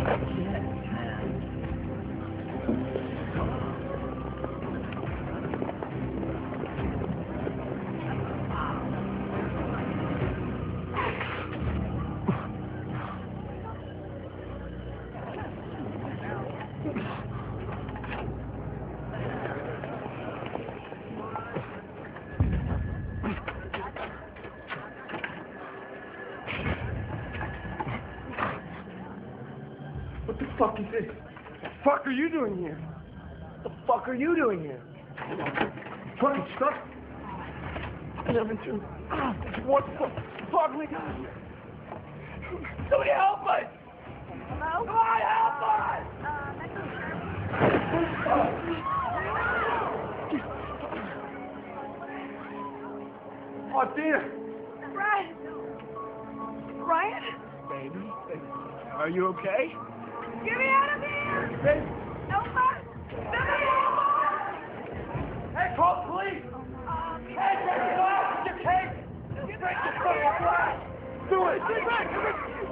What the fuck is this? What the fuck are you doing here? What the fuck are you doing here? Fucking stuck. What the fuck we got? Somebody help us! Hello? Come on, help us! Oh, dear. Brian. Brian? Baby, are you okay? Get me out of here! Baby. Help us! Somebody help us! Hey, call the police! Hey, take your glass! Your case! Break the fucking glass! Do it! Get back! Do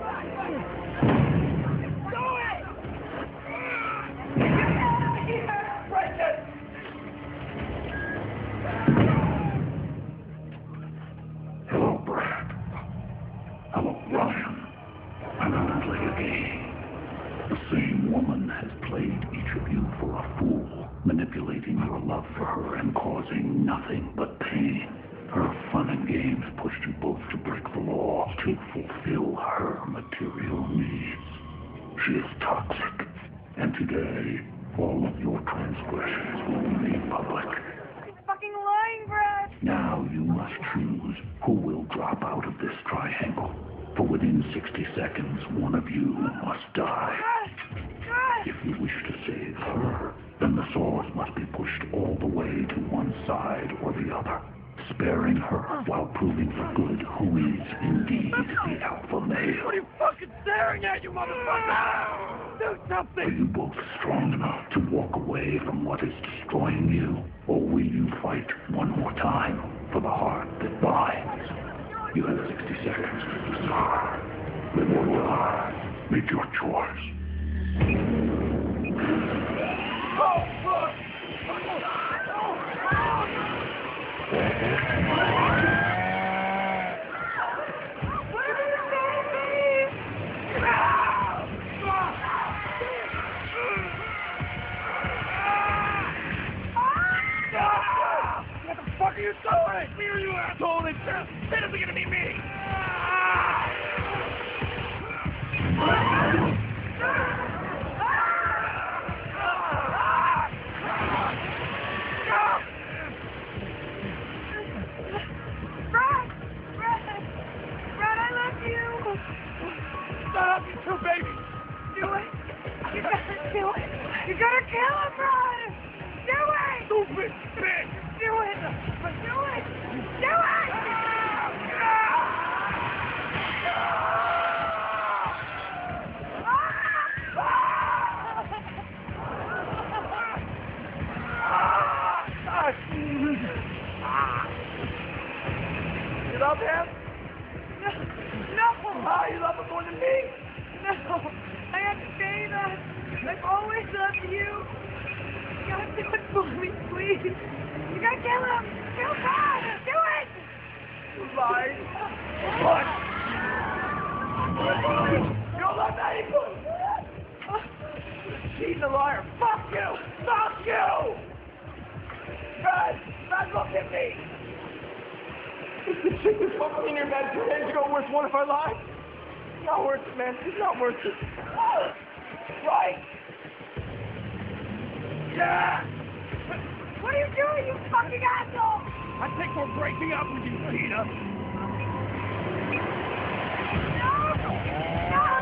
it! Get me out of here! Break it! Hello, Brad. Hello, Brian. I'm going to play a game. The same woman has played each of you for a fool, manipulating your love for her and causing nothing but pain. Her fun and games pushed you both to break the law to fulfill her material needs. She is toxic, and today, all of your transgressions will be made public. He's fucking lying, Brad! Now you must choose who will drop out of this triangle. For within 60 seconds, one of you must die. If you wish to save her, then the swords must be pushed all the way to one side or the other, sparing her while proving for good who is indeed the alpha male. What are you fucking staring at, you motherfucker? Do something! Are you both strong enough to walk away from what is destroying you? Or will you fight one more time for the heart that binds? You have 60 seconds to decide. Live or die. Make your choice. Oh, fuck! What the fuck are you doing? Me or you asshole? It isn't gonna be me! Brad, I love you! Stop, you two babies! Do it! You gotta do it! You gotta kill him, Brad! Do it! Stupid bitch! Do it! Do it! Do it! You love him? No! You love him more than me? No! I have to say that. I've always loved you. You gotta do it for me, please. You gotta kill him! Kill Brad! Do it! You lied. What? You don't love anybody! She's a liar. Fuck you! Fuck you! God, look at me! The chick was fucking in your bed 2 days ago worth one if I lied? It's not worth it, man. It's not worth it. Right? Yeah! What are you doing, you fucking asshole? I think we're breaking up with you, Tina. No! No!